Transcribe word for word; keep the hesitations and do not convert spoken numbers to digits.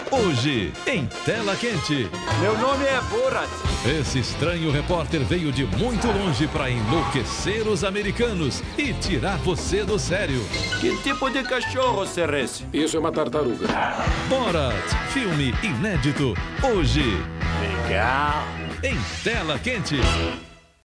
Hoje, em Tela Quente. Meu nome é Borat. Esse estranho repórter veio de muito longe para enlouquecer os americanos e tirar você do sério. Que tipo de cachorro será esse? Isso é uma tartaruga. Borat, filme inédito. Hoje, Legal. em Tela Quente.